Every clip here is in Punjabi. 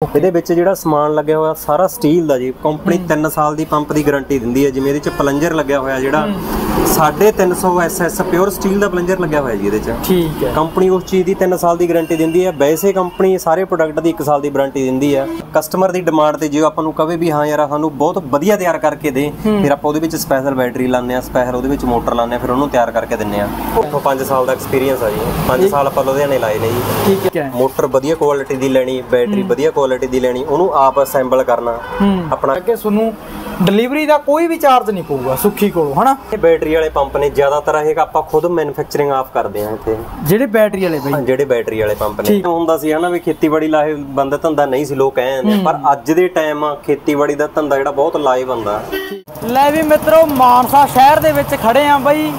ਇਹਦੇ ਵਿੱਚ ਜਿਹੜਾ ਸਮਾਨ ਲੱਗਿਆ ਹੋਇਆ ਸਾਰਾ ਸਟੀਲ ਦਾ ਜੀ। ਕੰਪਨੀ 3 ਸਾਲ ਦੀ ਪੰਪ ਦੀ ਗਾਰੰਟੀ ਦਿੰਦੀ ਹੈ। ਜਿਵੇਂ ਇਹਦੇ ਚ ਪਲੰਜਰ ਲੱਗਿਆ ਹੋਇਆ ਜਿਹੜਾ 350 SS ਪਿਓਰ ਸਟੀਲ ਦਾ ਪਲੰਜਰ ਲੱਗਿਆ ਹੋਇਆ ਜੀ ਇਹਦੇ ਚ। ਠੀਕ ਹੈ। ਕੰਪਨੀ ਉਸ ਚੀਜ਼ ਦੀ 3 ਸਾਲ ਦੀ ਗਾਰੰਟੀ ਦਿੰਦੀ ਹੈ। ਵੈਸੇ ਕੰਪਨੀ ਸਾਰੇ ਪ੍ਰੋਡਕਟ ਦੀ 1 ਸਾਲ ਦੀ ਵਾਰੰਟੀ ਦਿੰਦੀ ਹੈ। ਕਸਟਮਰ ਦੀ ਡਿਮਾਂਡ ਤੇ ਜੇ ਆਪਾਂ ਨੂੰ ਕਵੇ ਵੀ ਹਾਂ ਯਾਰ ਸਾਨੂੰ ਬਹੁਤ ਵਧੀਆ ਤਿਆਰ ਕਰਕੇ ਦੇ, ਫਿਰ ਆਪਾਂ ਉਹਦੇ ਵਿੱਚ ਸਪੈਸ਼ਲ ਬੈਟਰੀ ਲਾਉਂਦੇ ਆ, ਸਪੈਸ਼ਲ ਉਹਦੇ ਵਿੱਚ ਮੋਟਰ ਲਾਉਂਦੇ ਆ, ਫਿਰ ਉਹਨੂੰ ਤਿਆਰ ਕਰਕੇ ਦਿੰਦੇ ਆ। ਉਹ 5 ਸਾਲ ਦਾ ਐਕਸਪੀਰੀਅੰਸ ਆ ਜੀ। 5 ਸਾਲ ਆਪਾਂ ਲੁਧਿਆਣੇ ਲਾਏ ਨੇ ਜੀ। ਠੀਕ ਹੈ। ਮੋਟਰ ਵਧੀਆ ਕੁਆਲਿਟੀ ਦੀ ਲੈਣੀ, ਬੈਟਰੀ ਵਧੀਆ ਕੁਆਲਿਟੀ ਦੀ ਲੈਣੀ, ਉਹਨੂੰ ਆਪ ਅਸੈਂਬਲ ਕਰਨਾ ਆਪਣਾ। ਅੱਗੇ ਤੁਹਾਨੂੰ ਡਿਲੀਵਰੀ ਦਾ ਕੋਈ ਵੀ ਚਾਰਜ ਨਹੀਂ ਪਊਗਾ ਸੁੱਖੀ ਕੋਲੋਂ, ਹਨਾ? ਇਹ ਬੈਟਰੀ ਵਾਲੇ ਪੰਪ ਨੇ ਜ਼ਿਆਦਾਤਰ ਇਹ ਆਪਾਂ ਖੁਦ ਮੈਨੂਫੈਕਚਰਿੰਗ ਆਪ ਕਰਦੇ ਆ ਇੱਥੇ। ਜਿਹੜੇ ਬੈਟਰੀ ਵਾਲੇ ਬਈ, ਜਿਹੜੇ ਬੈਟਰੀ ਵਾਲੇ ਪੰਪ ਨੇ। ਹੁੰਦਾ ਸੀ ਹਨਾ ਵੀ ਖੇਤੀਬਾੜੀ ਲਾਹੇਵੰਦ ਧੰਦਾ ਨਹੀਂ ਸੀ ਲੋਕ ਕਹਿੰਦੇ, ਪਰ ਅੱਜ ਦੇ ਟਾਈਮ ਖੇਤੀਬਾੜੀ ਦਾ ਧੰਦਾ ਜਿਹੜਾ ਬਹੁਤ ਲਾਹੇਵੰਦ ਆ। ਲੈ ਵੀ ਮਿੱਤਰੋ, ਮਾਨਸਾ ਸ਼ਹਿਰ ਦੇ ਵਿੱਚ ਖੜੇ ਆ ਬਈ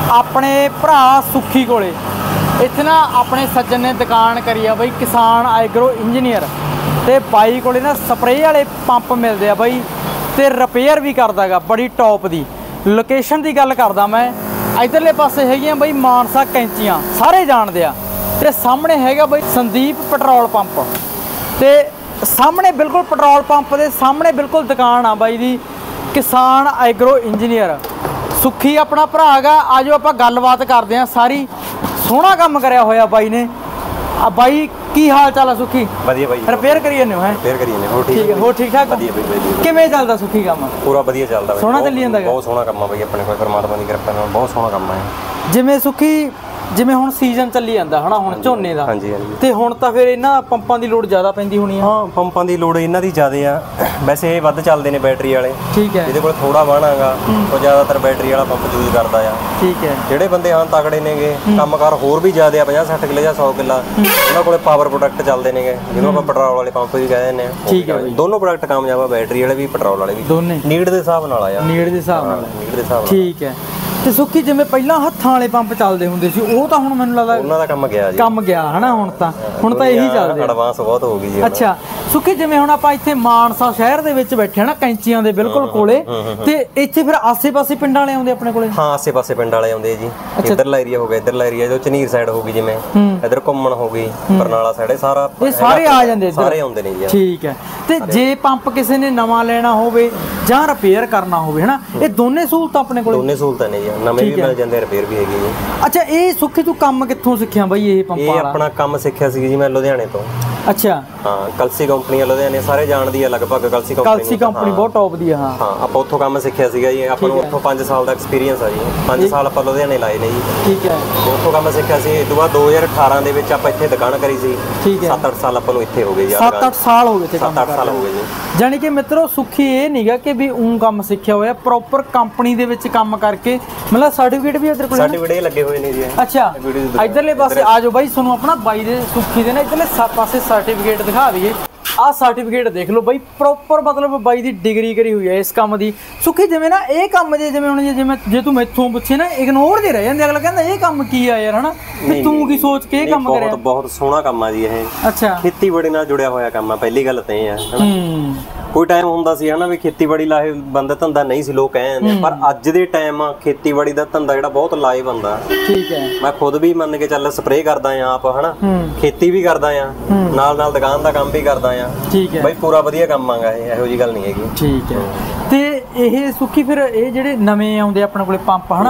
ਆਪਣੇ ਭਰਾ ਸੁੱਖੀ ਕੋਲੇ। ਇੱਥੇ ਨਾ ਆਪਣੇ ਸੱਜਣ ਨੇ ਦੁਕਾਨ ਕਰੀ ਆ ਬਈ ਕਿਸਾਨ ਐਗਰੋ ਇੰਜੀਨੀਅਰ, ਤੇ ਬਾਈ ਕੋਲੇ ਨਾ ਸਪਰੇਅ ਵਾਲੇ ਪੰਪ ਮਿਲਦੇ ਆ ਬਈ, ਤੇ ਰਿਪੇਅਰ ਵੀ ਕਰਦਾਗਾ ਬੜੀ ਟੌਪ ਦੀ। ਲੋਕੇਸ਼ਨ ਦੀ ਗੱਲ ਕਰਦਾ ਮੈਂ, ਇਧਰਲੇ ਪਾਸੇ ਹੈਗੀਆਂ ਬਈ ਮਾਨਸਾ ਕੈਂਚੀਆਂ, ਸਾਰੇ ਜਾਣਦੇ ਆ, ਤੇ ਸਾਹਮਣੇ ਹੈਗਾ ਬਈ ਸੰਦੀਪ ਪੈਟਰੋਲ ਪੰਪ, ਤੇ ਸਾਹਮਣੇ ਬਿਲਕੁਲ ਪੈਟਰੋਲ ਪੰਪ ਦੇ ਸਾਹਮਣੇ ਬਿਲਕੁਲ ਦੁਕਾਨ ਆ ਬਾਈ ਦੀ ਕਿਸਾਨ ਐਗਰੋ ਇੰਜੀਨੀਅਰ। ਸੁੱਖੀ ਆਪਣਾ ਭਰਾ ਹੈਗਾ। ਆਜੋ ਆਪਾਂ ਗੱਲਬਾਤ ਕਰਦੇ ਆ ਸਾਰੀ। ਸੋਹਣਾ ਕੰਮ ਕਰਿਆ ਹੋਇਆ ਬਾਈ ਨੇ। ਆ ਬਾਈ ਕੀ ਹਾਲ ਚਾਲ ਆ ਸੁੱਖੀ? ਵਧੀਆ ਬਾਈ। ਰਿਪੇਅਰ ਕਰੀ ਜਾਂਦੇ ਹੋ? ਹੈ ਰਿਪੇਅਰ ਕਰੀ ਜਾਂਦੇ ਹੋ? ਠੀਕ ਹੈ। ਹੋਰ ਠੀਕ ਠਾਕ? ਵਧੀਆ ਬਾਈ ਵਧੀਆ। ਕਿਵੇਂ ਚੱਲਦਾ ਸੁੱਖੀ ਕੰਮ? ਪੂਰਾ ਵਧੀਆ ਚੱਲਦਾ ਬਾਈ। ਸੋਹਣਾ ਚੱਲੀ ਜਾਂਦਾ? ਬਹੁਤ ਸੋਹਣਾ ਕੰਮ ਆ ਬਾਈ ਆਪਣੇ ਕੋਲ, ਪਰਮਾਤਮਾ ਦੀ ਕਿਰਪਾ ਨਾਲ ਬਹੁਤ ਸੋਹਣਾ ਕੰਮ ਆ। ਜਿਵੇਂ ਸੁੱਖੀ ਜਿਵੇਂ ਹੁਣ ਸੀਜ਼ਨ ਚੱਲੀ ਜਾਂਦਾ ਹਨਾ ਹੁਣ ਝੋਨੇ ਦਾ, ਹਾਂਜੀ ਹਾਂਜੀ, ਤੇ ਹੁਣ ਤਾਂ ਫਿਰ ਇਹਨਾਂ ਪੰਪਾਂ ਦੀ ਲੋਡ ਜ਼ਿਆਦਾ ਪੈਂਦੀ ਹੋਣੀ ਆ? ਹਾਂ, ਪੰਪਾਂ ਦੀ ਲੋਡ ਇਹਨਾਂ ਦੀ ਜ਼ਿਆਦਾ ਆ। ਵੈਸੇ ਇਹ ਵੱਧ ਚੱਲਦੇ ਨੇ ਬੈਟਰੀ ਵਾਲੇ। ਠੀਕ ਹੈ। ਜਿਹਦੇ ਕੋਲ ਥੋੜਾ ਵਾਹਣਾਗਾ ਉਹ ਜ਼ਿਆਦਾਤਰ ਬੈਟਰੀ ਵਾਲਾ ਪੰਪ ਯੂਜ਼ ਕਰਦਾ ਆ। ਠੀਕ ਹੈ। ਜਿਹੜੇ ਬੰਦੇ ਹਾਂ ਤਗੜੇ ਨੇਗੇ, ਕੰਮਕਾਰ ਹੋਰ ਵੀ ਜ਼ਿਆਦਾ ਆ, 50-60 ਕਿੱਲੇ ਜਾਂ 100 ਕਿੱਲਾ, ਉਹਨਾਂ ਕੋਲੇ ਪਾਵਰ ਪ੍ਰੋਡਕਟ ਚੱਲਦੇ ਨੇਗੇ, ਜਿਹਨੂੰ ਆਪਾਂ ਪੈਟਰੋਲ ਵਾਲੇ ਪੰਪ ਵੀ ਕਹਿ ਦਿੰਦੇ ਆ। ਠੀਕ ਹੈ। ਦੋਨੋਂ ਪ੍ਰੋਡਕਟ ਕਾਮਯਾਬ ਆ, ਬੈਟਰੀ ਵਾਲੇ ਵੀ ਪੈਟਰੋਲ ਵਾਲੇ ਵੀ, ਦੋਨੇ ਨੀਡ ਦੇ ਹਿਸਾਬ ਨਾਲ ਆ। ਨੀਡ ਦੇ ਹਿਸਾਬ ਨਾਲ। ਠੀਕ ਹੈ। ਤੇ ਸੁੱਖੀ ਜਿਵੇਂ ਪਹਿਲਾਂ ਹੱਥਾਂ ਵਾਲੇ ਪੰਪ ਚੱਲਦੇ ਹੁੰਦੇ ਸੀ, ਉਹ ਤਾਂ ਹੁਣ ਮੈਨੂੰ ਲੱਗਦਾ ਉਹਨਾਂ ਦਾ ਕੰਮ ਗਿਆ ਜੀ। ਕੰਮ ਗਿਆ ਹਨਾ? ਹੁਣ ਤਾਂ ਇਹੀ ਚੱਲਦੇ, ਐਡਵਾਂਸ ਬਹੁਤ ਹੋ ਗਈ ਜੀ। ਅੱਛਾ ਸੁੱਖੀ, ਜਿਵੇਂ ਹੁਣ ਆਪਾਂ ਇੱਥੇ ਮਾਨਸਾ ਸ਼ਹਿਰ ਦੇ ਵਿੱਚ ਬੈਠੇ ਨਾ ਕੈਂਚੀਆਂ ਦੇ ਬਿਲਕੁਲ ਕੋਲੇ, ਤੇ ਇੱਥੇ ਫਿਰ ਆਸੇ-ਪਾਸੇ ਪਿੰਡਾਂ ਵਾਲੇ ਆਉਂਦੇ ਆਪਣੇ ਕੋਲੇ? ਹਾਂ, ਆਸੇ-ਪਾਸੇ ਪਿੰਡ ਵਾਲੇ ਆਉਂਦੇ ਜੀ। ਇੱਧਰਲਾ ਏਰੀਆ ਹੋ ਗਿਆ, ਇੱਧਰਲਾ ਏਰੀਆ ਜੋ ਝਨੀਰ ਸਾਈਡ ਹੋ ਗਈ, ਜਿਵੇਂ ਇੱਧਰ ਘੁੰਮਣ ਹੋ ਗਈ, ਬਰਨਾਲਾ ਸਾਈਡ, ਸਾਰਾ ਇਹ ਸਾਰੇ ਆ ਜਾਂਦੇ, ਸਾਰੇ ਆਉਂਦੇ ਨੇ ਜੀ। ਠੀਕ ਹੈ। ਤੇ ਜੇ ਪੰਪ ਕਿਸੇ ਨੇ ਨਵਾਂ ਲੈਣਾ ਹੋਵੇ ਜਾਂ ਰਿਪੇਅਰ ਕਰਨਾ ਹੋਵੇ ਹਨਾ, ਇਹ ਦੋਨੇ ਸਹੂਲਤਾਂ ਆਪਣੇ ਕੋਲੇ? ਦੋਨੇ ਸਹੂਲਤਾਂ ਨੇ ਜੀ, ਨਵੇਂ ਵੀ ਮਿਲ ਜਾਂਦੇ, ਰਿਪੇਅਰ ਵੀ ਹੈਗੀ ਜੀ। ਅੱਛਾ, ਇਹ ਸੁੱਖੀ ਤੂੰ ਕੰਮ ਕਿੱਥੋਂ ਸਿੱਖਿਆ ਬਈ ਇਹ ਪੰਪ ਵਾਲਾ? ਇਹ ਆਪਣਾ ਕੰਮ ਸਿੱਖਿਆ ਸੀ ਜੀ ਮੈਂ ਲੁਧਿਆਣੇ ਤੋਂ। ਅੱਛਾ। ਹਾਂ, ਕਲਸੀ ਕੰਪਨੀ ਲੁਧਿਆਣੇ ਸਾਰੇ ਜਾਣਦੀ ਆ ਲਗਭਗ। ਕਲਸੀ ਕੰਪਨੀ ਬਹੁਤ ਟੌਪ ਦੀ ਆ। ਹਾਂ, ਆਪਾਂ ਉੱਥੋਂ ਕੰਮ ਸਿੱਖਿਆ ਸੀਗਾ ਜੀ। ਆਪਾਂ ਨੂੰ ਉੱਥੋਂ 5 ਸਾਲ ਦਾ ਐਕਸਪੀਰੀਅੰਸ ਆ ਜੀ। 5 ਸਾਲ ਆਪਾਂ ਲੁਧਿਆਣੇ ਲਾਏ ਨੇ ਜੀ। ਠੀਕ ਹੈ। ਉੱਥੋਂ ਕੰਮ ਸਿੱਖਿਆ ਸੀ। ਇਸ ਤੋਂ ਬਾਅਦ 2018 ਦੇ ਵਿੱਚ ਆਪਾਂ ਇੱਥੇ ਦੁਕਾਨ ਕਰੀ ਸੀ। 7-8 ਸਾਲ ਆਪਾਂ ਨੂੰ ਇੱਥੇ ਹੋ ਗਏ ਜੀ। 7-8 ਸਾਲ ਹੋ ਗਏ ਤੇ 7-8 ਸਾਲ ਹੋ ਗਏ ਜੀ। ਜਾਨੀ ਕਿ ਮਿੱਤਰੋ ਸੁੱਖੀ ਇਹ ਨਹੀਂਗਾ ਕਿ ਵੀ ਕੰਮ ਸਿੱਖਿਆ ਹੋਇਆ, ਪ੍ਰੋਪਰ ਕੰਪਨੀ ਦੇ ਵਿੱਚ ਕੰਮ ਕਰਕੇ, ਮਤਲਬ ਸਰਟੀਫਿਕੇਟ ਵੀ ਇੱਧਰ ਕੋਲ ਸਰਟੀਫਿਕੇਟ ਲੱਗੇ ਹੋਏ ਨੇ ਜੀ। ਅੱਛਾ, ਇੱਧਰਲੇ ਪਾਸੇ ਆ ਜਾਓ ਬਾਈ, ਤੁਹਾਨੂੰ ਆਪਣਾ ਬਾਈ ਦੇ ਸੁੱਖੀ ਦੇ ਨਾ ਇੱਧਰਲੇ ਪਾਸੇ ਸਰਟੀਫਿਕੇਟ ਦਿਖਾ ਦਈਏ। ਆਹ ਸਰਟੀਫਿਕੇਟ ਦੇਖ ਲਓ ਬਾਈ, ਪ੍ਰੋਪਰ ਮਤਲਬ ਬਾਈ ਦੀ ਡਿਗਰੀ ਕਰੀ ਹੋਈ ਹੈ ਇਸ ਕੰਮ ਦੀ। ਸੁੱਖੀ ਜਿਵੇਂ ਨਾ ਇਹ ਕੰਮ ਜਿਵੇਂ ਹੁਣ ਜੇ ਤੂੰ ਮੈਥੋਂ ਪੁੱਛੇ ਨਾ, ਇਗਨੋਰ ਦੇ ਰਹਿ ਜਾਂਦੇ, ਅਗਲਾ ਕਹਿੰਦਾ ਇਹ ਕੰਮ ਕੀ ਆ ਯਾਰ ਹਨਾ, ਵੀ ਤੂੰ ਕੀ ਸੋਚ ਕੇ ਇਹ ਕੰਮ ਕਰਿਆ? ਬਹੁਤ ਸੋਹਣਾ ਕੰਮ ਆ ਜੀ ਇਹ। ਅੱਛਾ। ਖੇਤੀਬਾੜੀ ਨਾਲ ਜੁੜਿਆ ਹੋਇਆ ਕੰਮ ਆ, ਪਹਿਲੀ ਗੱਲ ਤਾਂ ਇਹ ਆ। ਕੋਈ ਟਾਈਮ ਹੁੰਦਾ ਸੀ ਹਨਾ ਵੀ ਖੇਤੀਬਾੜੀ ਲਾਹੇਵੰਦ ਧੰਦਾ ਨਹੀਂ ਸੀ ਲੋਕ ਕਹਿੰਦੇ, ਪਰ ਅੱਜ ਦੇ ਟਾਈਮ ਖੇਤੀਬਾੜੀ ਦਾ ਧੰਦਾ ਜਿਹੜਾ ਬਹੁਤ ਲਾਹੇਵੰਦ ਆ। ਠੀਕ ਹੈ। ਮੈਂ ਖੁਦ ਵੀ ਮੰਨ ਕੇ ਚੱਲ ਸਪਰੇਅ ਕਰਦਾ ਆ ਆਪ ਹਨਾ, ਖੇਤੀ ਵੀ ਕਰਦਾ ਆ, ਨਾਲ ਦੁਕਾਨ ਦਾ ਕੰਮ ਵੀ ਕਰਦਾ ਆ। ਠੀਕ ਹੈ ਬਾਈ, ਪੂਰਾ ਵਧੀਆ ਕੰਮ ਆਗਾ ਇਹ, ਇਹੋ ਜੀ ਗੱਲ ਨਹੀਂ ਹੈਗੀ। ਠੀਕ ਹੈ। ਤੇ ਇਹ ਸੁੱਖੀ ਫਿਰ ਇਹ ਜਿਹੜੇ ਨਵੇਂ ਆਉਂਦੇ ਆਪਣੇ ਕੋਲੇ ਪੰਪ ਹਨਾ,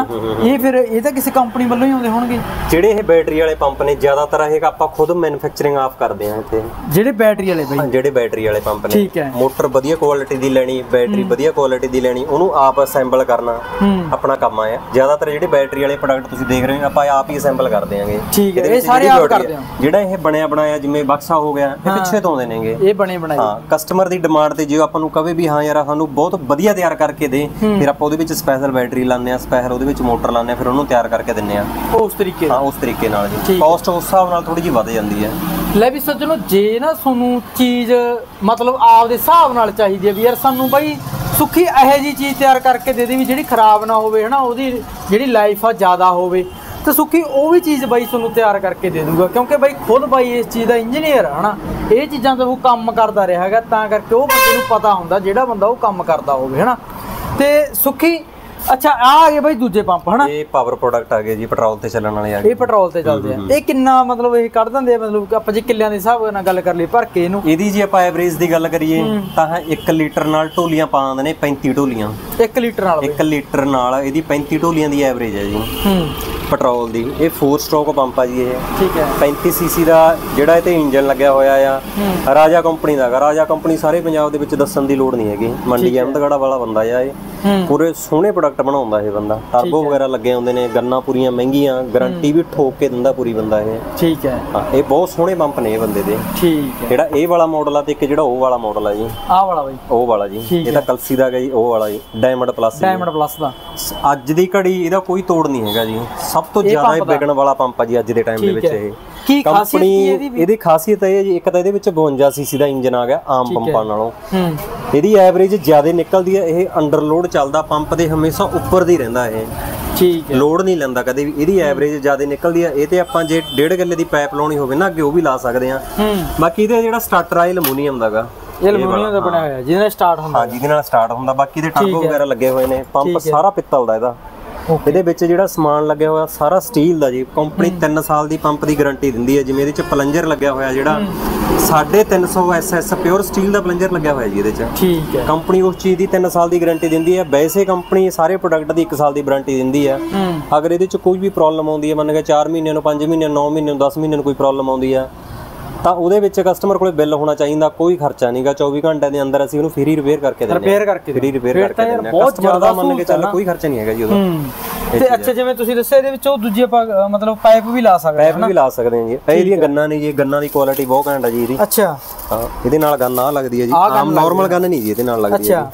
ਇਹ ਤਾਂ ਕਿਸੇ ਕੰਪਨੀ ਵੱਲੋਂ ਹੀ ਆਉਂਦੇ ਹੋਣਗੇ? ਜਿਹੜੇ ਇਹ ਬੈਟਰੀ ਵਾਲੇ ਪੰਪ ਨੇ ਜ਼ਿਆਦਾਤਰ ਇਹ ਆਪਾਂ ਖੁਦ ਮੈਨੂਫੈਕਚਰਿੰਗ ਆਪ ਕਰਦੇ ਆ ਇੱਥੇ। ਜਿਹੜੇ ਬੈਟਰੀ ਵਾਲੇ ਬਾਈ? ਜਿਹੜੇ ਬੈਟਰੀ ਵਾਲੇ ਪੰਪ ਨੇ। ਠੀਕ ਹੈ। ਮੋਟਰ ਵਧੀਆ ਕੁਆਲਿਟੀ ਦੀ ਲੈਣੀ, ਬੈਟਰੀ ਵਧੀਆ ਕੁਆਲਿਟੀ ਦੀ ਲੈਣੀ, ਉਹਨੂੰ ਆਪ ਅਸੈਂਬਲ ਕਰਨਾ ਆਪਣਾ ਕੰਮ ਆ। ਜ਼ਿਆਦਾਤਰ ਜਿਹੜੇ ਬੈਟਰੀ ਵਾਲੇ ਪ੍ਰੋਡਕਟ ਤੁਸੀਂ ਦੇਖ ਰਹੇ ਹੋ, ਆਪਾਂ ਆਪ ਹੀ ਅਸੈਂਬਲ ਕਰਦੇ ਆਂਗੇ। ਠੀਕ ਹੈ। ਇਹ ਸਾਰੇ ਆਪ ਕਰਦੇ ਆ? ਜਿਹੜਾ ਇਹ ਬਣਿਆ ਬਣਾਇਆ ਜਿਵੇਂ ਬਕਸਾ ਹੋ ਗਿਆ, ਇਹ ਪਿੱਛੇ ਤੋਂ ਆਉਂਦੇ ਨੇਗੇ ਇਹ ਬਣੇ ਬਣਾਏ। ਹਾਂ, ਕਸਟਮਰ ਦੀ ਡਿਮਾਂਡ ਤੇ ਜੇ ਆਪਾਂ ਨੂੰ ਕਵੇ ਵੀ ਹਾਂ ਯਾਰ ਸਾਨੂੰ ਬਹੁਤ ਵਧੀਆ ਤਿਆਰ ਕਰਕੇ ਦੇ, ਫਿਰ ਆਪਾਂ ਉਹਦੇ ਵਿੱਚ ਸਪੈਸ਼ਲ ਬੈਟਰੀ ਲਾਉਂਦੇ ਆ, ਸਪੈਸ਼ਲ ਉਹਦੇ ਵਿੱਚ ਮੋਟਰ ਲਾਉਂਦੇ ਆ, ਫਿਰ ਉਹਨੂੰ ਤਿਆਰ ਕਰਕੇ ਦਿੰਦੇ ਆ ਉਸ ਤਰੀਕੇ। ਹਾਂ, ਉਸ ਤਰੀਕੇ ਨਾਲ ਜੀ। ਕਾਸਟ ਉਸ ਹਿਸਾਬ ਨਾਲ ਥੋੜੀ ਜਿਹੀ ਵੱਧ ਜਾਂਦੀ ਹੈ। ਲੈ ਵੀ ਸੱਜਣੋ, ਜੇ ਨਾ ਤੁਹਾਨੂੰ ਚੀਜ਼ ਮਤਲਬ ਆਪਦੇ ਹਿਸਾਬ ਨਾਲ ਚਾਹੀਦੀ ਹੈ ਵੀ ਯਾਰ ਸਾਨੂੰ ਬਾਈ ਸੁੱਖੀ ਇਹੋ ਜਿਹੀ ਚੀਜ਼ ਤਿਆਰ ਕਰਕੇ ਦੇ ਦੇ ਵੀ ਜਿਹੜੀ ਖਰਾਬ ਨਾ ਹੋਵੇ ਹਨਾ, ਉਹਦੀ ਜਿਹੜੀ ਲਾਈਫ ਆ ਜ਼ਿਆਦਾ ਹੋਵੇ, ਤੇ ਸੁੱਖੀ ਉਹ ਵੀ ਚੀਜ਼ ਬਾਈ ਤੁਹਾਨੂੰ ਤਿਆਰ ਕਰਕੇ ਦੇ ਦੂਗਾ, ਕਿਉਂਕਿ ਬਾਈ ਖੁਦ ਬਾਈ ਇਸ ਚੀਜ਼ ਦਾ ਇੰਜੀਨੀਅਰ ਹੈ ਹਨਾ, ਇਹ ਚੀਜ਼ਾਂ ਤੋਂ ਉਹ ਕੰਮ ਕਰਦਾ ਰਿਹਾ ਹੈਗਾ, ਤਾਂ ਕਰਕੇ ਉਹ ਬੰਦੇ ਨੂੰ ਪਤਾ ਹੁੰਦਾ ਜਿਹੜਾ ਬੰਦਾ ਉਹ ਕੰਮ ਕਰਦਾ ਹੋਵੇ ਹਨਾ। ਤੇ ਸੁੱਖੀ ਅੱਛਾ ਆ ਗਏ ਬਾਈ ਦੂਜੇ ਪੰਪ ਹਨਾ, ਇਹ ਪਾਵਰ ਪ੍ਰੋਡਕਟ ਆ ਗਏ ਜੀ, ਪੈਟਰੋਲ ਤੇ ਚੱਲਣ ਵਾਲੇ ਆ ਗਏ। ਇਹ ਪੈਟਰੋਲ ਤੇ ਚੱਲਦੇ ਆ। ਇਹ ਕਿੰਨਾ ਮਤਲਬ ਇਹ ਕੱਢ ਦਿੰਦੇ ਆ, ਮਤਲਬ ਆਪਾਂ ਜੇ ਕਿੱਲਿਆਂ ਦੇ ਹਿਸਾਬ ਨਾਲ ਗੱਲ ਕਰ ਲਈ ਭਰ ਕੇ ਇਹਨੂੰ? ਇਹਦੀ ਜੇ ਆਪਾਂ ਐਵਰੇਜ ਦੀ ਗੱਲ ਕਰੀਏ ਤਾਂ 1 ਲੀਟਰ ਨਾਲ ਢੋਲੀਆਂ ਪਾ ਦਿੰਦੇ ਨੇ 35 ਢੋਲੀਆਂ। 1 ਲੀਟਰ ਨਾਲ? 1 ਲੀਟਰ ਨਾਲ ਇਹਦੀ 35 ਢੋਲੀਆਂ ਦੀ ਐਵਰੇਜ ਹੈ ਜੀ ਪੈਟਰੋਲ ਦੀ। ਇਹ 4 ਸਟ੍ਰੋਕ ਪੰਪ ਆ ਜੀ ਇਹ। ਠੀਕ ਹੈ। 35 ਸੀਸੀ ਦਾ ਜਿਹੜਾ ਇਹ ਤੇ ਇੰਜਨ ਲੱਗਿਆ ਹੋਇਆ ਆ, ਰਾਜਾ ਕੰਪਨੀ ਦਾ। ਰਾਜਾ ਕੰਪਨੀ ਸਾਰੇ ਪੰਜਾਬ ਦੇ ਵਿੱਚ ਦੱਸਣ ਦੀ ਲੋੜ ਨਹੀਂ ਹੈਗੀ, ਮੰਡੀ ਅਹਿਮਦਗੜ੍ਹ ਵਾਲਾ ਬੰਦਾ ਆ ਇਹ। ਪੂਰੇ ਸੋਹਣੇ ਪ੍ਰੋਡਕਟ ਬਣਾਉਂਦਾ ਇਹ ਬੰਦਾ, ਟਰਬੋ ਵਗੈਰਾ ਲੱਗੇ ਹੁੰਦੇ ਨੇ, ਗੰਨਾਂ ਪੂਰੀਆਂ ਮਹਿੰਗੀਆਂ, ਗਾਰੰਟੀ ਵੀ ਠੋਕ ਕੇ ਦਿੰਦਾ ਪੂਰੀ ਬੰਦਾ ਇਹ। ਠੀਕ ਹੈ। ਹਾਂ ਇਹ ਬਹੁਤ ਸੋਹਣੇ ਪੰਪ ਨੇ ਇਹ ਬੰਦੇ ਦੇ। ਠੀਕ ਹੈ। ਜਿਹੜਾ ਇਹ ਵਾਲਾ ਮਾਡਲ ਆ ਤੇ ਇੱਕ ਜਿਹੜਾ ਉਹ ਵਾਲਾ ਮਾਡਲ ਆ ਜੀ, ਆਹ ਵਾਲਾ ਬਾਈ? ਉਹ ਵਾਲਾ ਜੀ। ਇਹ ਤਾਂ ਕਲਸੀ ਦਾ ਹੈਗਾ ਜੀ, ਉਹ ਵਾਲਾ ਜੀ ਡਾਇਮੰਡ ਪਲੱਸ। ਡਾਇਮੰਡ ਪਲੱਸ ਦਾ ਅੱਜ ਦੀ ਘੜੀ ਇਹਦਾ ਕੋਈ ਤੋੜ ਨਹੀਂ ਹੈਗਾ ਜੀ, ਸਭ ਤੋਂ ਜ਼ਿਆਦਾ ਇਹ ਵਿਕਣ ਵਾਲਾ ਪੰਪ ਆ ਜੀ ਅੱਜ ਦੇ ਟਾਈਮ ਦੇ ਵਿੱਚ। ਇਹ ਕੀ ਕੰਪਨੀ ਇਹਦੀ ਖਾਸੀਅਤ ਇਹ ਹੈ ਜੀ, ਇੱਕ ਤਾਂ ਇਹਦੇ ਵਿੱਚ 52 ਸੀਸੀ ਦਾ ਇੰਜਨ ਆ ਗਿਆ ਆਮ ਪੰਪਾਂ ਨਾਲੋਂ। ਇਹਦੀ ਐਵਰੇਜ ਜ਼ਿਆਦਾ ਨਿਕਲਦੀ ਹੈ, ਇਹ ਅੰਡਰ ਲੋਡ ਚੱਲਦਾ, ਪੰਪ ਦੇ ਹਮੇਸ਼ਾ ਉੱਪਰ ਦੀ ਰਹਿੰਦਾ ਇਹ। ਠੀਕ ਹੈ। ਲੋਡ ਨਹੀਂ ਲੈਂਦਾ ਕਦੇ ਵੀ, ਇਹਦੀ ਐਵਰੇਜ ਜ਼ਿਆਦਾ ਨਿਕਲਦੀ ਹੈ। ਇਹ ਤੇ ਆਪਾਂ ਜੇ 1.5 ਕਿੱਲੇ ਦੀ ਪਾਈਪ ਲਾਉਣੀ ਹੋਵੇ ਨਾ ਅੱਗੇ, ਉਹ ਵੀ ਲਾ ਸਕਦੇ ਆ। ਬਾਕੀ ਇਹਦਾ ਜਿਹੜਾ ਸਟਾਰਟਰ ਆ ਐਲੂਮੀਨੀਅਮ ਦਾ ਗਾ, ਐਲੂਮੀਨੀਅਮ ਦਾ ਬਣਿਆ ਹੋਇਆ ਜਿਹਦੇ ਨਾਲ ਸਟਾਰਟ ਹੁੰਦਾ। ਹਾਂ ਜਿਹਦੇ ਨਾਲ ਸਟਾਰਟ ਹੁੰਦਾ। ਬਾਕੀ ਦੇ ਟਰਬੋ ਵਗੈਰਾ ਲੱਗੇ ਹੋਏ ਨੇ, ਪੰਪ ਸਾਰਾ ਪਿੱਤਲ ਦਾ ਇਹਦਾ। ਇਹਦੇ ਵਿੱਚ ਜਿਹੜਾ ਸਮਾਨ ਲੱਗਿਆ ਹੋਇਆ ਸਾਰਾ ਸਟੀਲ ਦਾ ਜੀ। ਕੰਪਨੀ 3 ਸਾਲ ਦੀ ਪੰਪ ਦੀ ਗਾਰੰਟੀ ਦਿੰਦੀ ਹੈ। ਜਿਵੇਂ ਇਹਦੇ ਚ ਪਲੰਜਰ ਲੱਗਿਆ ਹੋਇਆ ਜਿਹੜਾ 350 SS ਪਿਓਰ ਸਟੀਲ ਦਾ ਪਲੰਜਰ ਲੱਗਿਆ ਹੋਇਆ ਜੀ ਇਹਦੇ ਚ। ਠੀਕ ਹੈ। ਕੰਪਨੀ ਉਸ ਚੀਜ਼ ਦੀ 3 ਸਾਲ ਦੀ ਗਾਰੰਟੀ ਦਿੰਦੀ ਹੈ। ਵੈਸੇ ਕੰਪਨੀ ਸਾਰੇ ਪ੍ਰੋਡਕਟ ਦੀ 1 ਸਾਲ ਦੀ ਵਾਰੰਟੀ ਦਿੰਦੀ ਹੈ। ਅਗਰ ਇਹਦੇ ਚ ਕੋਈ ਵੀ ਪ੍ਰੋਬਲਮ ਆਉਂਦੀ ਹੈ, ਮੰਨ ਕੇ 4 ਮਹੀਨਿਆਂ ਨੂੰ, 5 ਮਹੀਨਿਆਂ ਨੂੰ, 9 ਮਹੀਨਿਆਂ ਨੂੰ, 10 ਮਹੀਨਿਆਂ ਨੂੰ ਕੋਈ ਪ੍ਰੋਬਲਮ ਆਉਂਦੀ ਹੈ ਤਾਂ ਉਹਦੇ ਵਿੱਚ ਕਸਟਮਰ ਕੋਲੇ ਬਿੱਲ ਹੋਣਾ ਚਾਹੀਦਾ, ਕੋਈ ਖਰਚਾ ਨਹੀਂਗਾ। 24 ਘੰਟੇ ਦੇ ਅੰਦਰ ਅਸੀਂ ਉਹਨੂੰ ਫ੍ਰੀ ਰਿਪੇਅਰ ਕਰਕੇ ਦਿੰਦੇ ਹਾਂ। ਫ੍ਰੀ ਰਿਪੇਅਰ ਕਰਕੇ ਦਿੰਦੇ ਹਾਂ। ਬਹੁਤ ਜ਼ਿਆਦਾ ਮੰਨ ਕੇ ਚੱਲ ਕੋਈ ਖਰਚਾ ਨਹੀਂ ਹੈਗਾ ਜੀ ਉਹਦਾ। ਤੇ ਅੱਛਾ ਜਿਵੇਂ ਤੁਸੀਂ ਦੱਸਿਆ ਇਹਦੇ ਵਿੱਚ ਉਹ ਦੂਜੀ ਆਪਾਂ ਮਤਲਬ ਪਾਈਪ ਵੀ ਲਾ ਸਕਦੇ ਹਾਂ। ਪਾਈਪ ਵੀ ਲਾ ਸਕਦੇ ਹਾਂ ਜੀ। ਇਹਦੀਆਂ ਗੰਨਾਂ ਨੇ ਜੀ, ਗੰਨਾਂ ਦੀ ਕੁਆਲਿਟੀ ਬਹੁਤ ਘੈਂਟ ਆ ਜੀ ਇਹਦੀ। ਅੱਛਾ ਹਾਂ, ਇਹਦੇ ਨਾਲ ਗੰਨ ਆ ਲੱਗਦੀ ਹੈ ਜੀ, ਆਮ ਨਾਰਮਲ ਗੰਨ ਨਹੀਂ ਜੀ ਇਹਦੇ ਨਾਲ ਲੱਗਦੀ ਹੈ।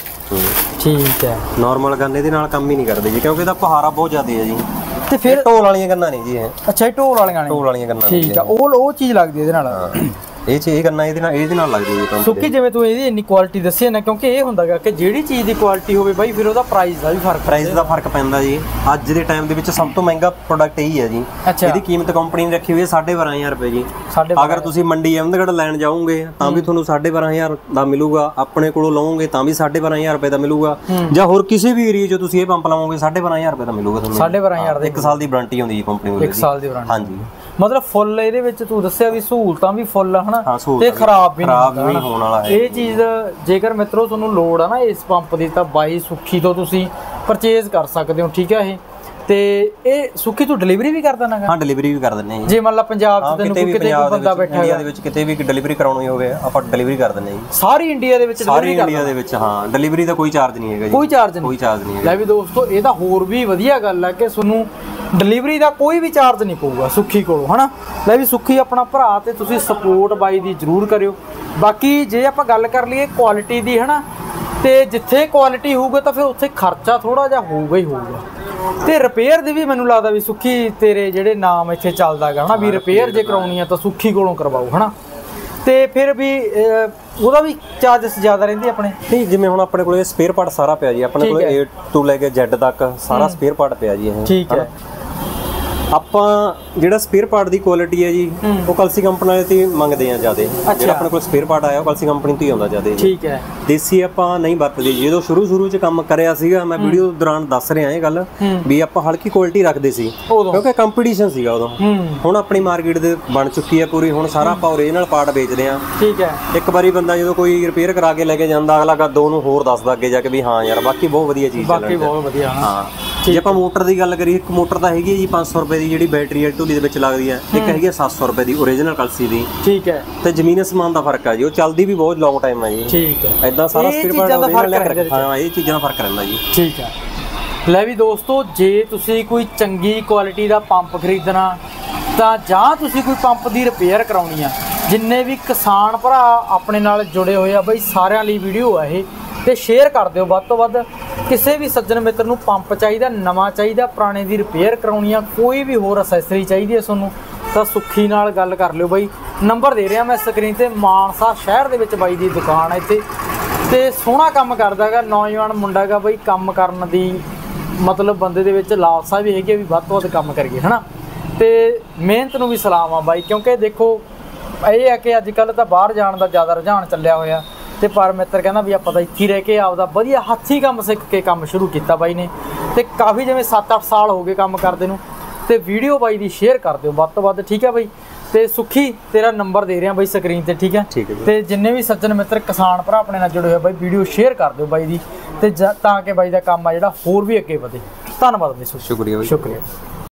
ਠੀਕ ਹੈ। ਨਾਰਮਲ ਗੰਨ ਇਹਦੇ ਨਾਲ ਕੰਮ ਹੀ ਨਹੀਂ ਕਰਦੇ ਜੀ, ਕਿਉਂਕਿ ਇਹਦਾ ਪਹਾੜਾ ਬਹੁਤ ਜ਼ਿਆਦਾ ਹੈ ਜੀ। ਤੇ ਫਿਰ ਢੋਲ ਵਾਲੀਆਂ ਗੰਨਾਂ ਨਹੀਂ ਜੀ ਇਹ। ਅੱਛਾ ਇਹ ਢੋਲ ਵਾਲੀਆਂ ਨੇ? ਢੋਲ ਵਾਲੀਆਂ ਗੰਨਾਂ। ਠੀਕ ਆ। ਉਹ ਚੀਜ਼ ਲੱਗਦੀ ਇਹਦੇ ਨਾਲ। ਇਹ ਗੰਨਾ ਇਹਦੇ ਨਾਲ ਲੱਗਦੀ ਹੈ ਜੀ। ਸੁੱਕੀ ਜਿਵੇਂ ਤੂੰ ਇਹਦੀ ਇੰਨੀ ਕੁਆਲਿਟੀ ਦੱਸੀ ਨਾ, ਕਿਉਂਕਿ ਇਹ ਹੁੰਦਾਗਾ ਕਿ ਜਿਹੜੀ ਚੀਜ਼ ਦੀ ਕੁਆਲਿਟੀ ਹੋਵੇ ਬਾਈ ਫਿਰ ਉਹਦਾ ਪ੍ਰਾਈਸ ਦਾ ਵੀ ਫਰਕ ਪੈਂਦਾ ਜੀ। ਅੱਜ ਦੇ ਟਾਈਮ ਦੇ ਵਿੱਚ ਸਭ ਤੋਂ ਮਹਿੰਗਾ ਪ੍ਰੋਡਕਟ ਇਹੀ ਹੈ ਜੀ। ਇਹਦੀ ਕੀਮਤ ਕੰਪਨੀ ਨੇ ਰੱਖੀ ਹੋਈ ਹੈ 12,500 ਰੁਪਏ ਜੀ। ਅਗਰ ਤੁਸੀਂ ਮੰਡੀ ਅਹਿਮਦਗੜ੍ਹ ਲੈਣ ਜਾਓਗੇ ਤਾਂ ਵੀ ਤੁਹਾਨੂੰ 12,500 ਦਾ ਮਿਲੂਗਾ, ਆਪਣੇ ਕੋਲੋਂ ਲਓਗੇ ਤਾਂ ਵੀ 12,500 ਰੁਪਏ ਦਾ ਮਿਲੂਗਾ, ਜਾਂ ਹੋਰ ਕਿਸੇ ਵੀ ਏਰੀਆ 'ਚ ਤੁਸੀਂ ਇਹ ਪੰਪ ਲਾਓਗੇ 12,500 ਰੁਪਏ ਦਾ ਮਿਲੂਗਾ ਤੁਹਾਨੂੰ। 12,500 ਦਾ 1 ਸਾਲ ਦੀ ਵਾਰੰਟੀ ਹੁੰਦੀ ਹੈ ਕੰਪਨੀ ਵੱਲੋਂ। 1 ਸਾਲ ਦੀ ਵਾਰੰਟੀ? ਹਾਂਜੀ। ਮਤਲਬ ਫੁੱਲ ਇਹਦੇ ਵਿੱਚ ਤੂੰ ਦੱਸਿਆ ਵੀ ਸਹੂਲਤਾਂ ਵੀ ਫੁੱਲ ਹਨਾ, ਤੇ ਖਰਾਬ ਵੀ ਨਹੀਂ ਹੋਣ ਵਾਲਾ ਹੈ ਇਹ ਚੀਜ਼। ਜੇਕਰ ਮਿੱਤਰੋ ਤੁਹਾਨੂੰ ਲੋੜ ਆ ਨਾ ਇਸ ਪੰਪ ਦੀ ਤਾਂ ਬਾਈ ਸੁੱਖੀ ਤੋਂ ਤੁਸੀਂ ਪਰਚੇਜ਼ ਕਰ ਸਕਦੇ ਹੋ। ਠੀਕ ਹੈ। ਇਹ ਤੇ ਇਹ ਸੁੱਖੀ ਤੋਂ ਡਿਲੀਵਰੀ ਵੀ ਕਰ ਦਿੰਦਾ? ਹਾਂ ਡਿਲੀਵਰੀ ਵੀ ਕਰ ਦਿੰਦੇ ਹਾਂ। ਜੇ ਮੰਨ ਲਾ ਪੰਜਾਬ 'ਚ ਤੈਨੂੰ ਕਿਤੇ ਕੋਈ ਬੰਦਾ ਬੈਠਾ ਇੰਡੀਆ ਦੇ ਵਿੱਚ ਕਿਤੇ ਵੀ ਡਿਲੀਵਰੀ ਕਰਾਉਣੀ ਹੋਵੇ ਆਪਾਂ ਡਿਲੀਵਰੀ ਕਰ ਦਿੰਦੇ ਹਾਂ ਜੀ। ਸਾਰੀ ਇੰਡੀਆ ਦੇ ਵਿੱਚ? ਸਾਰੀ ਇੰਡੀਆ ਦੇ ਵਿੱਚ ਹਾਂ। ਡਿਲੀਵਰੀ ਦਾ ਕੋਈ ਚਾਰਜ ਨਹੀਂ ਹੈਗਾ ਜੀ। ਕੋਈ ਚਾਰਜ ਨਹੀਂ ਹੈਗਾ। ਲੈ ਵੀ ਦੋਸਤੋ ਇਹ ਤਾਂ ਹੋਰ ਵੀ ਵਧੀਆ ਗੱਲ ਹੈ ਕਿ ਤੁਹਾਨੂੰ ਡਿਲੀਵਰੀ ਦਾ ਕੋਈ ਵੀ ਚਾਰਜ ਨਹੀਂ ਪਊਗਾ ਸੁੱਖੀ ਕੋਲੋਂ ਹਨਾ। ਲੈ ਵੀ ਸੁੱਖੀ ਆਪਣਾ ਭਰਾ ਤੇ ਤੁਸੀਂ ਸਪੋਰਟ ਬਾਈ ਦੀ ਜ਼ਰੂਰ ਕਰਿਓ। ਬਾਕੀ ਜੇ ਆਪਾਂ ਗੱਲ ਕਰ ਲਈਏ ਕੁਆਲਿਟੀ ਦੀ ਹਨਾ, ਤੇ ਜਿੱਥੇ ਕੁਆਲਿਟੀ ਹੋਊਗਾ ਤਾਂ ਫਿਰ ਉੱਥੇ ਖਰਚਾ ਥੋੜਾ ਜਿਹਾ ਹੋਊਗਾ ਹੀ ਹੋਊਗਾ। ਤੇ ਰਿਪੇਅਰ ਦੀ ਵੀ ਮੈਨੂੰ ਲੱਗਦਾ ਵੀ ਸੁੱਖੀ ਤੇਰੇ ਜਿਹੜੇ ਨਾਮ ਇੱਥੇ ਚੱਲਦਾ ਗਾ ਹਨਾ, ਵੀ ਰਿਪੇਅਰ ਜੇ ਕਰਾਉਣੀ ਆ ਤਾਂ ਸੁੱਖੀ ਕੋਲੋਂ ਕਰਵਾਓ ਹਨਾ। ਤੇ ਫਿਰ ਵੀ ਉਹਦਾ ਵੀ ਚਾਰਜਸ ਜ਼ਿਆਦਾ ਰਹਿੰਦੇ ਆਪਣੇ? ਨਹੀਂ, ਜਿਵੇਂ ਹੁਣ ਆਪਣੇ ਕੋਲ ਸਪੇਅਰ ਪਾਰਟ ਸਾਰਾ ਪਿਆ ਜੀ, ਆਪਣੇ ਕੋਲ A ਤੋਂ ਲੈ ਕੇ Z ਤੱਕ ਸਾਰਾ ਸਪੇਅਰ ਪਾਰਟ ਪਿਆ ਜੀ ਇਹ। ਠੀਕ ਹੈ। ਆਪਾਂ ਜਿਹੜਾ ਸਪੇਅਰ ਪਾਰਟ ਦੀ ਕੁਆਲਿਟੀ ਹੈ ਜੀ ਉਹ ਕਲਸੀ ਕੰਪਨੀ ਵਾਲੇ ਤੇ ਮੰਗਦੇ ਆ ਜ਼ਿਆਦਾ। ਜਿਹੜਾ ਆਪਣੇ ਕੋਲ ਸਪੇਅਰ ਪਾਰਟ ਆਇਆ ਉਹ ਕਲਸੀ ਕੰਪਨੀ ਤੋਂ ਹੀ ਆਉਂਦਾ ਜ਼ਿਆਦਾ। ਠੀਕ ਹੈ। ਦੇਸੀ ਆਪਾਂ ਨਹੀਂ ਵਰਤਦੇ। ਜਦੋਂ ਸ਼ੁਰੂ 'ਚ ਕੰਮ ਕਰਿਆ ਸੀਗਾ, ਮੈਂ ਵੀਡੀਓ ਦੌਰਾਨ ਦੱਸ ਰਿਹਾ ਇਹ ਗੱਲ ਵੀ ਆਪਾਂ ਹਲਕੀ ਕੁਆਲਿਟੀ ਰੱਖਦੇ ਸੀ ਕਿਉਂਕਿ ਕੰਪੀਟੀਸ਼ਨ ਸੀਗਾ ਉਦੋਂ। ਹੁਣ ਆਪਣੀ ਮਾਰਕੀਟ ਦੇ ਬਣ ਚੁੱਕੀ ਹੈ ਪੂਰੀ, ਹੁਣ ਸਾਰਾ ਆਪਾਂ ਓਰੀਜਨਲ ਪਾਰਟ ਵੇਚਦੇ ਆ। ਠੀਕ ਹੈ। ਇੱਕ ਵਾਰੀ ਬੰਦਾ ਜਦੋਂ ਕੋਈ ਰਿਪੇਅਰ ਕਰਾ ਕੇ ਲੈ ਕੇ ਜਾਂਦਾ, ਅਗਲਾ ਦੋ ਨੂੰ ਹੋਰ ਦੱਸਦਾ ਅੱਗੇ ਜਾ ਕੇ ਵੀ ਹਾਂ ਯਾਰ ਬਾਕੀ ਬਹੁਤ ਵਧੀਆ ਚੀਜ਼ ਚੱਲ ਰਹੀ ਹੈ। ਬਹੁਤ ਵਧੀਆ। ਹਾਂ। ਜੇ ਆਪਾਂ ਮੋਟਰ ਦੀ ਗੱਲ ਕਰੀਏ, ਇੱਕ ਮੋਟਰ ਤਾਂ ਹੈਗੀ ਜੀ 500 ਰੁਪਏ ਦੀ ਜਿਹੜੀ ਬੈਟਰੀ ਵਾਲੀ ਢੋਲੀ ਦੇ ਵਿੱਚ ਲੱਗਦੀ ਹੈ, ਇੱਕ ਹੈਗੀ 700 ਰੁਪਏ ਦੀ ਓਰੀਜਨਲ ਕਲਸੀ ਦੀ। ਠੀਕ ਹੈ। ਤੇ ਜ਼ਮੀਨ ਅਸਮਾਨ ਦਾ ਫਰਕ ਹੈ ਜੀ, ਉਹ ਚੱਲਦੀ ਵੀ ਬਹੁਤ ਲੌਂਗ ਟਾਈਮ ਹੈ ਜੀ। ਠੀਕ ਹੈ। ਇਦਾਂ ਸਾਰਾ ਸਪੇਅਰ ਪਾਰਟ ਹਾਂ ਇਹ ਚੀਜ਼ਾਂ ਦਾ ਫਰਕ ਰਹਿੰਦਾ ਜੀ। ਠੀਕ ਹੈ। ਲੈ ਵੀ ਦੋਸਤੋ ਜੇ ਤੁਸੀਂ ਕੋਈ ਚੰਗੀ ਕੁਆਲਿਟੀ ਦਾ ਪੰਪ ਖਰੀਦਣਾ ਤਾਂ ਜਾਂ ਤੁਸੀਂ ਕੋਈ ਪੰਪ ਦੀ ਰਿਪੇਅਰ ਕਰਾਉਣੀ ਆ, ਜਿੰਨੇ ਵੀ ਕਿਸਾਨ ਭਰਾ ਆਪਣੇ ਨਾਲ ਜੁੜੇ ਹੋਏ ਆ ਬਈ ਸਾਰਿਆਂ ਲਈ ਵੀਡੀਓ ਆ ਇਹ, ਤੇ ਸ਼ੇਅਰ ਕਰ ਦਿਓ ਵੱਧ ਤੋਂ ਵੱਧ। ਕਿਸੇ ਵੀ ਸੱਜਣ ਮਿੱਤਰ ਨੂੰ ਪੰਪ ਚਾਹੀਦਾ, ਨਵਾਂ ਚਾਹੀਦਾ, ਪੁਰਾਣੇ ਦੀ ਰਿਪੇਅਰ ਕਰਾਉਣੀ ਆ, ਕੋਈ ਵੀ ਹੋਰ ਅਸੈਸਰੀ ਚਾਹੀਦੀ ਹੈ ਤੁਹਾਨੂੰ ਤਾਂ ਸੁੱਖੀ ਨਾਲ ਗੱਲ ਕਰ ਲਿਓ ਬਾਈ। ਨੰਬਰ ਦੇ ਰਿਹਾ ਮੈਂ ਸਕਰੀਨ ਤੇ। ਮਾਨਸਾ ਸ਼ਹਿਰ ਦੇ ਵਿੱਚ ਬਾਈ ਦੀ ਦੁਕਾਨ ਹੈ ਇੱਥੇ, ਤੇ ਸੋਹਣਾ ਕੰਮ ਕਰਦਾ ਗਾ, ਨੌਜਵਾਨ ਮੁੰਡਾ ਗਾ ਬਾਈ। ਕੰਮ ਕਰਨ ਦੀ ਮਤਲਬ ਬੰਦੇ ਦੇ ਵਿੱਚ ਲਾਲਸਾ ਵੀ ਹੈਗੀ ਵੀ ਵੱਧ ਤੋਂ ਵੱਧ ਕੰਮ ਕਰੀਏ ਹਨਾ, ਤੇ ਮਿਹਨਤ ਨੂੰ ਵੀ ਸਲਾਮ ਆ ਬਾਈ। ਕਿਉਂਕਿ ਦੇਖੋ ਇਹ ਹੈ ਕਿ ਅੱਜ ਕੱਲ੍ਹ ਤਾਂ ਬਾਹਰ ਜਾਣ ਦਾ ਜ਼ਿਆਦਾ ਰੁਝਾਨ ਚੱਲਿਆ ਹੋਇਆ, ਤੇ ਪਰ ਮਿੱਤਰ ਕਹਿੰਦਾ ਵੀ ਆਪਾਂ ਤਾਂ ਇੱਥੇ ਰਹਿ ਕੇ ਆਪਦਾ ਵਧੀਆ ਹੱਥੀਂ ਕੰਮ ਸਿੱਖ ਕੇ ਕੰਮ ਸ਼ੁਰੂ ਕੀਤਾ ਬਾਈ ਨੇ ਤੇ ਕਾਫੀ ਜਿਵੇਂ 7-8 ਸਾਲ ਹੋ ਗਏ ਕੰਮ ਕਰਦੇ ਨੂੰ ਤੇ ਵੀਡੀਓ ਬਾਈ ਦੀ ਸ਼ੇਅਰ ਕਰ ਦਿਓ ਵੱਧ ਤੋਂ ਵੱਧ ਠੀਕ ਹੈ ਬਾਈ ਤੇ ਸੁੱਖੀ ਤੇਰਾ ਨੰਬਰ ਦੇ ਰਿਹਾ ਬਾਈ ਸਕਰੀਨ ਤੇ ਠੀਕ ਹੈ ਤੇ ਜਿੰਨੇ ਵੀ ਸੱਜਣ ਮਿੱਤਰ ਕਿਸਾਨ ਭਰਾ ਆਪਣੇ ਨਾਲ ਜੁੜੇ ਹੋਏ ਬਾਈ ਵੀਡੀਓ ਸ਼ੇਅਰ ਕਰ ਦਿਓ ਬਾਈ ਦੀ ਤੇ ਤਾਂ ਕਿ ਬਾਈ ਦਾ ਕੰਮ ਆ ਜਿਹੜਾ ਹੋਰ ਵੀ ਅੱਗੇ ਵਧੇ। ਧੰਨਵਾਦ ਬਾਈ, ਸ਼ੁਕਰੀਆ ਬਾਈ। ਸ਼ੁਕਰੀਆ।